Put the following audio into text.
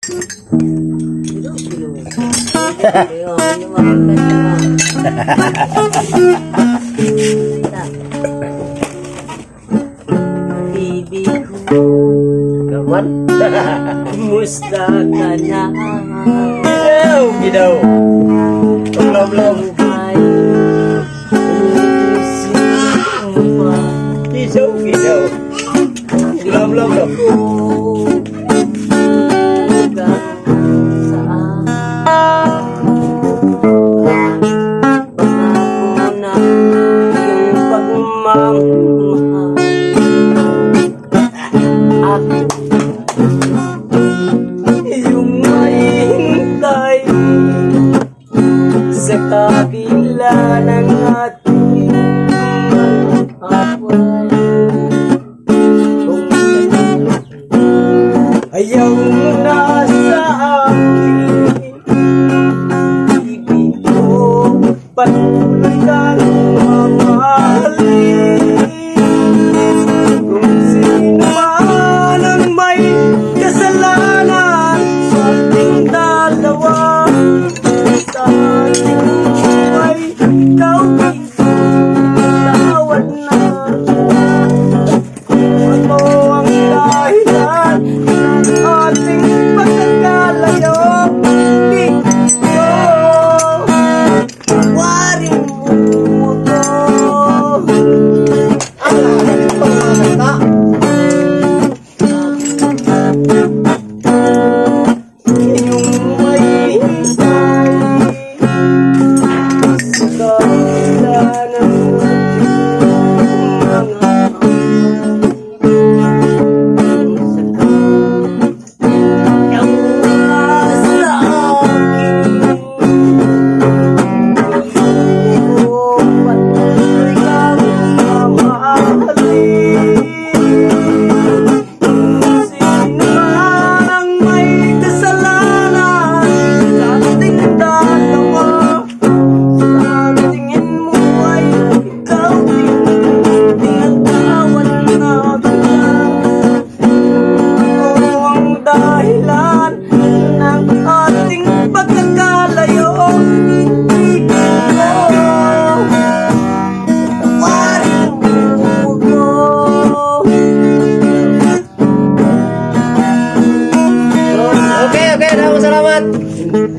Bibigo kawan, musta ka na? Gidaw. Belum. Gidaw. Belum. Yung mahintay sa kabila ng ating away, ayaw mo na sa akin, ibig ko patuloy kang mamahalin. Kung sino man ang may kasalanan sa ating dalawa, sa ating buhay, ikaw tawad na. Ako ang dahilan ng ating pagkakalayo. Di ko warin mo ko. Oke, salamat.